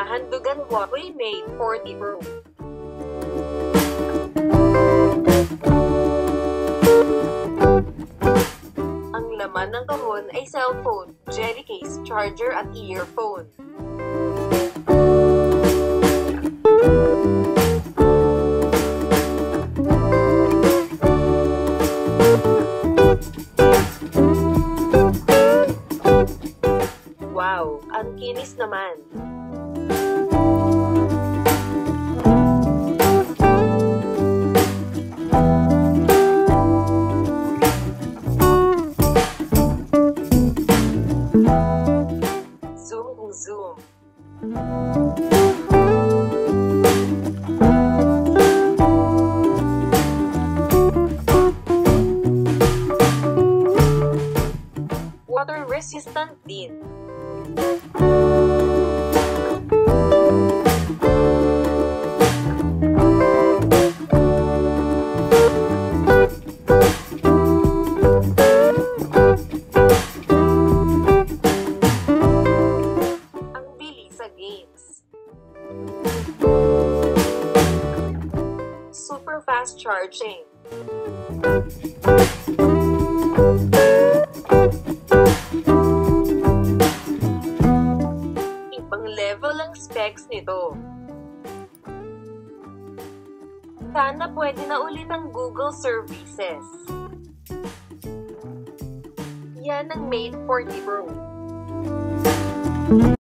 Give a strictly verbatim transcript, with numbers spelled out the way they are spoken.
Kahandugan Huawei Mate forty Pro. Ang laman ng kahon ay cellphone, jelly case, charger at earphone. Wow, ang kinis naman. Zoom kung zoom. Water resistant din. Games. Super fast charging. Ibang level ang specs nito. Sana pwede na ulit ang Google services. Yan ang Mate forty Pro.